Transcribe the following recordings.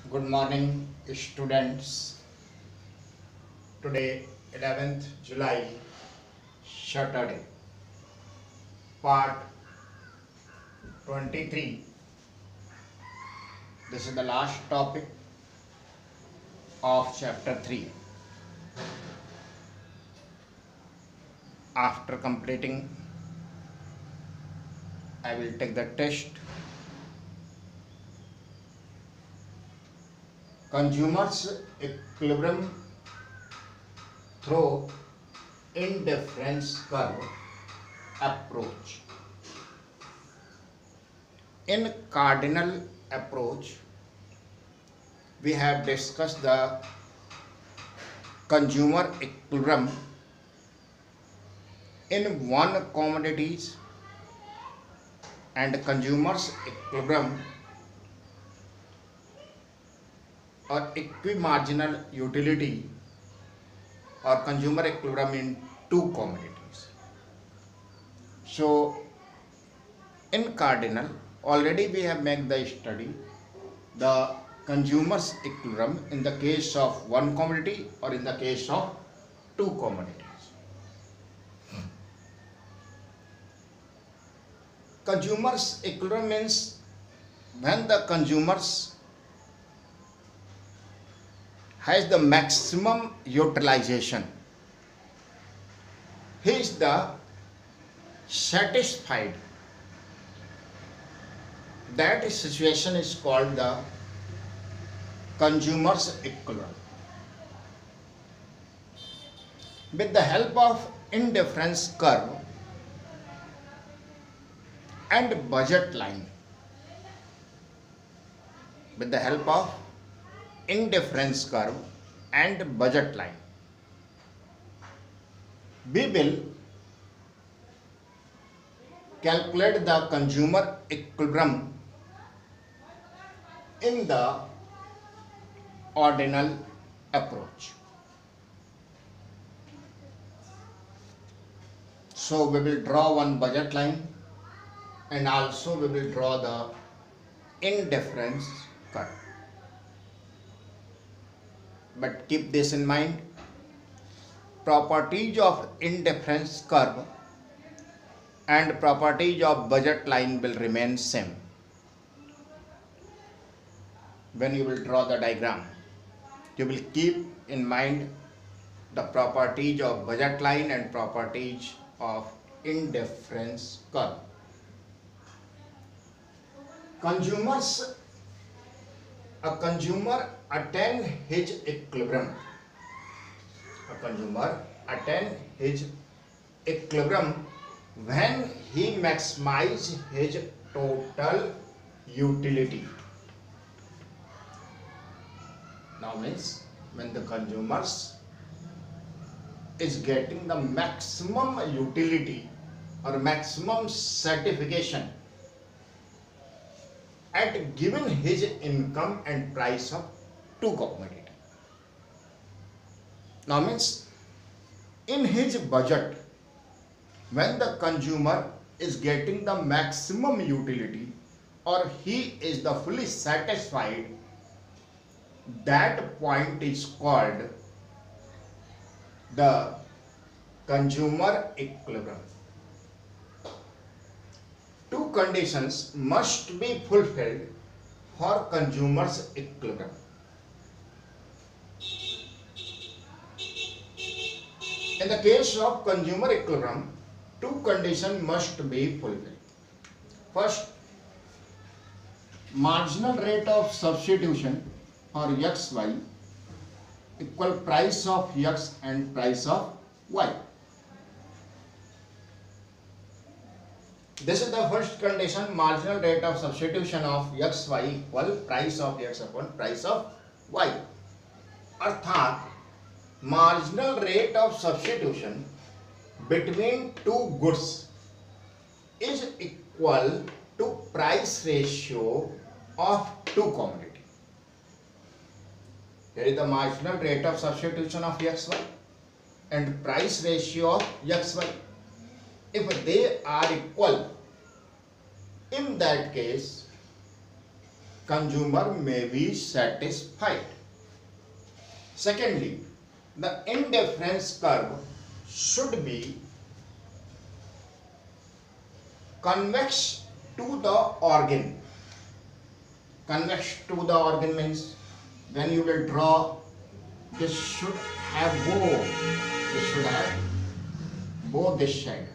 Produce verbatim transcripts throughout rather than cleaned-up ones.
Good morning, students. Today, eleventh July, Saturday, part twenty-three. This is the last topic of chapter three. After completing, I will take the test. Consumers equilibrium through indifference curve approach. In cardinal approach, we have discussed the consumer equilibrium in one commodities and consumers equilibrium or equimarginal utility or consumer equilibrium in two commodities. So in cardinal already we have made the study the consumers equilibrium in the case of one commodity or in the case of two commodities. Consumers equilibrium means when the consumers has the maximum utilization, he is the satisfied. That situation is called the consumers equilibrium. With the help of indifference curve and budget line, with the help of indifference curve and budget line, we will calculate the consumer equilibrium in the ordinal approach. So we will draw one budget line and also we will draw the indifference curve. But keep this in mind, properties of indifference curve and properties of budget line will remain same when you will draw the diagram. You will keep in mind the properties of budget line and properties of indifference curve. Consumers, a consumer attain his equilibrium. A consumer attain his equilibrium when he maximizes his total utility. Now means when the consumers is getting the maximum utility or maximum satisfaction at given his income and price of two commodity. Now means in his budget, when the consumer is getting the maximum utility or he is the fully satisfied, that point is called the consumer equilibrium. Two conditions must be fulfilled for consumers equilibrium. In the case of consumer equilibrium, two conditions must be fulfilled. First, marginal rate of substitution or X Y equal price of X and price of Y. This is the first condition, marginal rate of substitution of X Y equal price of X upon price of Y. अर्थात marginal rate of substitution between two goods is equal to price ratio of two commodity. Here is the marginal rate of substitution of X Y and price ratio of X Y. If they are equal, in that case consumer may be satisfied. Secondly, the indifference curve should be convex to the organ. Convex to the organ means when you will draw, this should have bow. This should have bow this side.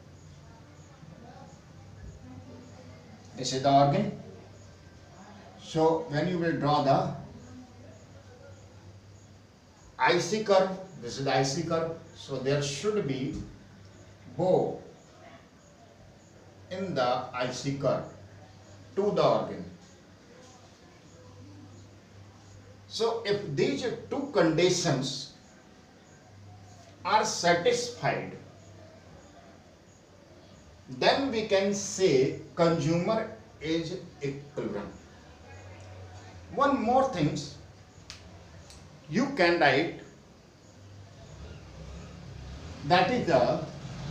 This is the organ. So when you will draw the I C curve, this is the I C curve. So there should be bow in the I C curve to the organ. So if these two conditions are satisfied, then we can say consumer is equilibrium. One more thing, you can write, that is the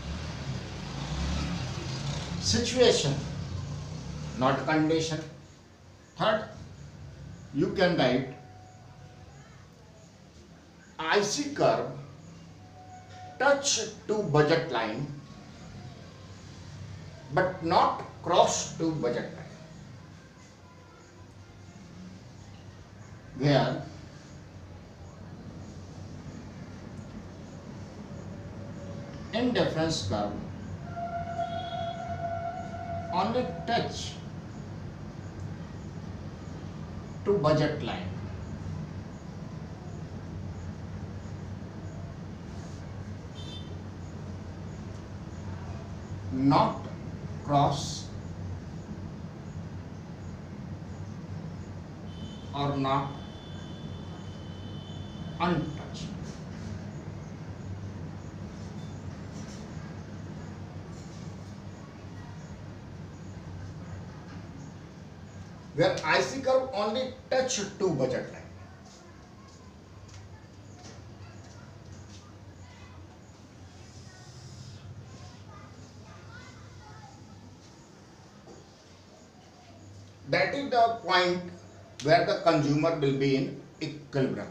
situation, not condition. Third, you can write I C curve touch to budget line but not cross to budget line, where indifference curve only touch to budget line not cross or not untouched. Where I C curve only touch to budget line. That is the point where the consumer will be in equilibrium.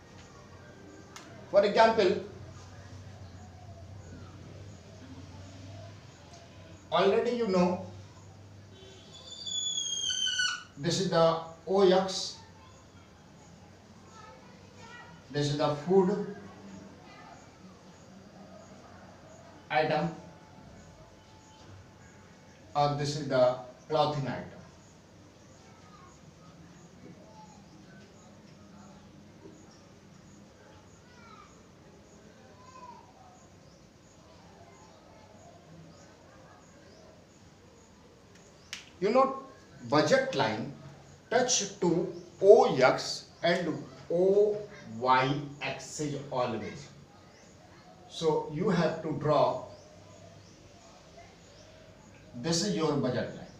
For example, already you know this is the O X, this is the food item, or this is the clothing item. You know, budget line touch to O X and O Y axis always. So you have to draw, this is your budget line.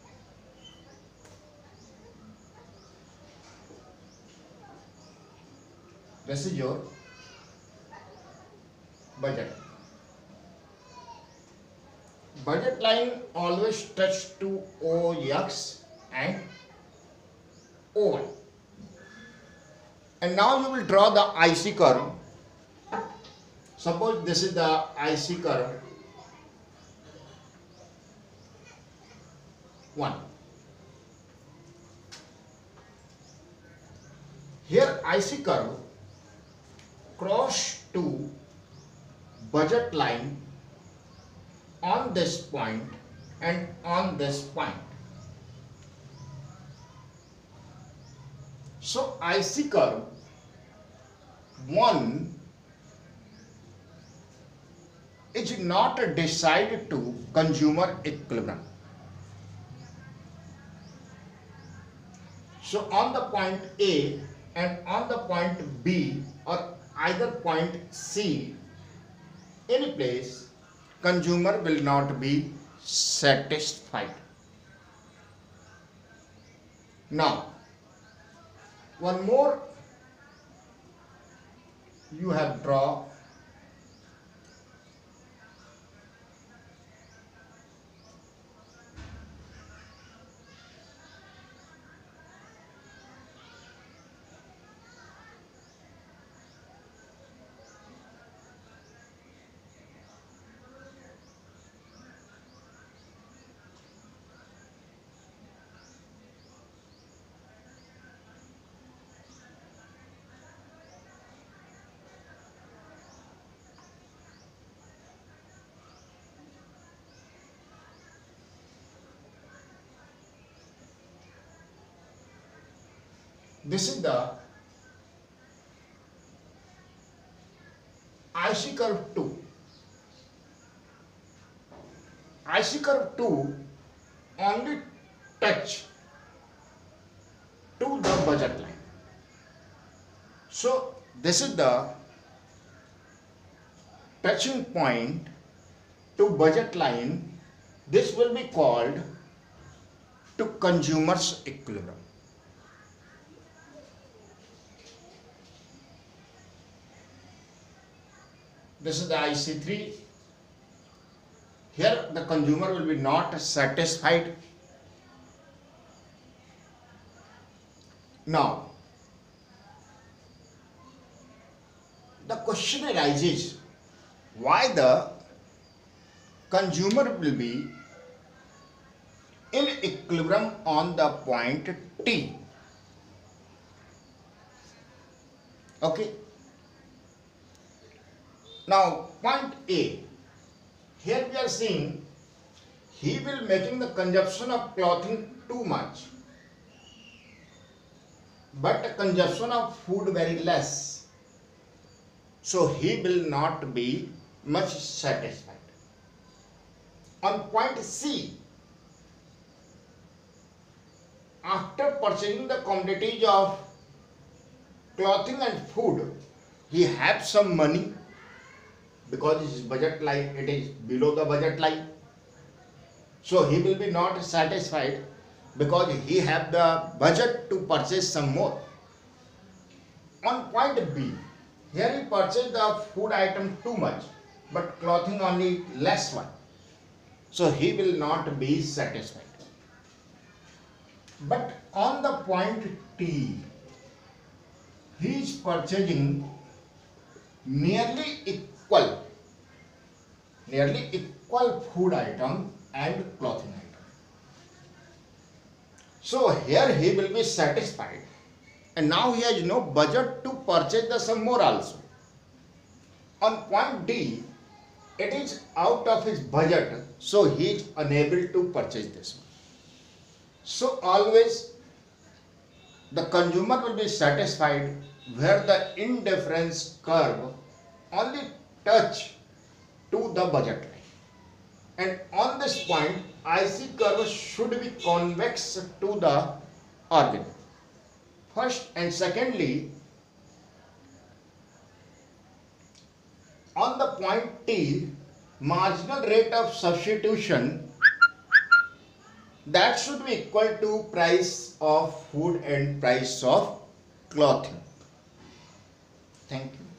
This is your budget. Budget line always touch to O X and O Y. And now you will draw the I C curve. Suppose this is the I C curve one. Here I C curve cross to budget line on this point and on this point. So I C curve one is not decided to consumer equilibrium. So on the point A and on the point B or either point C, any place, consumer will not be satisfied. Now, one more you have draw This is the I C curve two. I C curve two only touch to the budget line. So this is the touching point to budget line. This will be called to consumer's equilibrium. This is the I C three. Here the consumer will be not satisfied. Now, the question arises, why the consumer will be in equilibrium on the point T? Okay. Now, point A. Here we are seeing he will making the consumption of clothing too much, but the consumption of food very less. So he will not be much satisfied. On point C, after purchasing the commodities of clothing and food, he has some money because his budget line, it is below the budget line. So he will be not satisfied because he have the budget to purchase some more. On point B, here he purchased the food item too much, but clothing only less one. So he will not be satisfied. But on the point T, he is purchasing nearly equal, nearly equal food item and clothing item. So here he will be satisfied, and now he has no budget to purchase the some more also. On point D, it is out of his budget, so he is unable to purchase this one. So always the consumer will be satisfied where the indifference curve only touch to the budget line. And on this point, I C curve should be convex to the organ. First and secondly, on the point T, marginal rate of substitution that should be equal to price of food and price of clothing. Thank you.